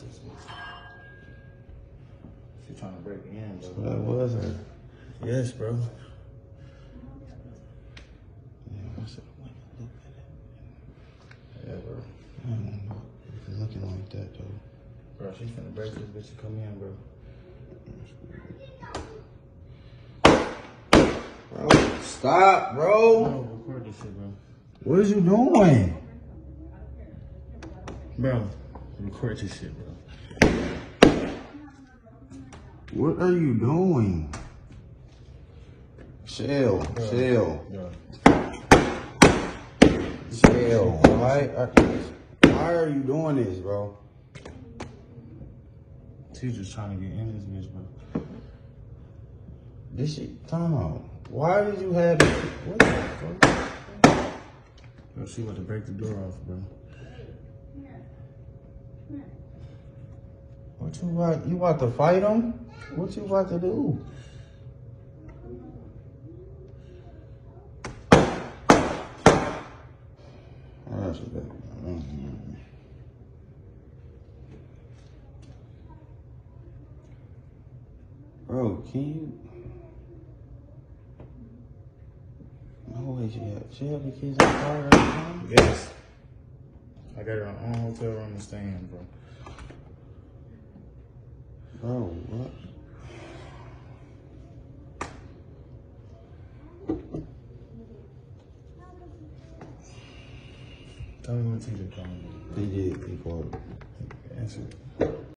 She trying to break in, bro. So that was her. Yes, bro. Yeah, I should have went and looked at it. Yeah, bro. I don't know if it's looking like that though. Bro, she's finna break this bitch and come in, bro. Bro, stop, bro. No, record this shit, bro. What is you doing? Bro, record this shit, bro. What are you doing? Shell, Shell, Shell. Why are you doing this, bro? She's just trying to get in this bitch, bro. This shit, time out. Why did you have it? What the fuck? Bro, she about to break the door off, bro. What you about? You about to fight him? What you about to do? Bro, can you? No way she have the kids in the car at the time? Yes. I got her own hotel room to stay in, bro. Bro, what? Tell me when TJ calling me. He did. He called. Answer.